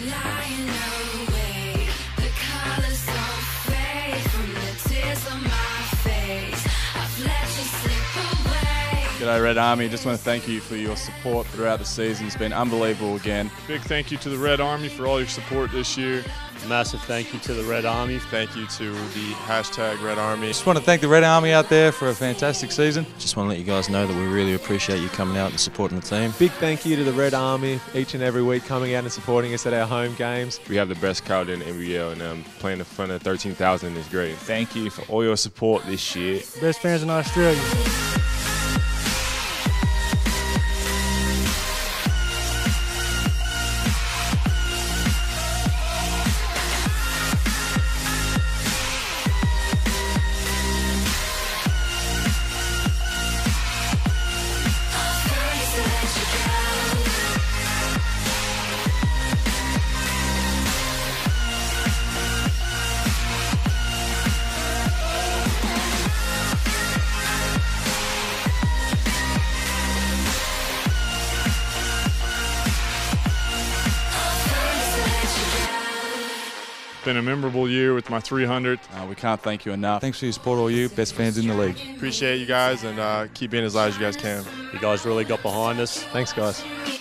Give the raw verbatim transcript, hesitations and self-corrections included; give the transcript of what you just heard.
flying away. The colors don't fade from the tears on my face. I've let you slip away. G'day Red Army, just want to thank you for your support throughout the season. It's been unbelievable again. Big thank you to the Red Army for all your support this year. Massive thank you to the Red Army. Thank you to the hashtag Red Army. Just want to thank the Red Army out there for a fantastic season. Just want to let you guys know that we really appreciate you coming out and supporting the team. Big thank you to the Red Army each and every week coming out and supporting us at our home games. We have the best crowd in the N B L, and um, playing in front of thirteen thousand is great. Thank you for all your support this year. Best fans in Australia. Been a memorable year with my three hundredth. Uh, we can't thank you enough. Thanks for your support, all you best fans in the league. Appreciate you guys, and uh, keep being as loud as you guys can. You guys really got behind us. Thanks, guys.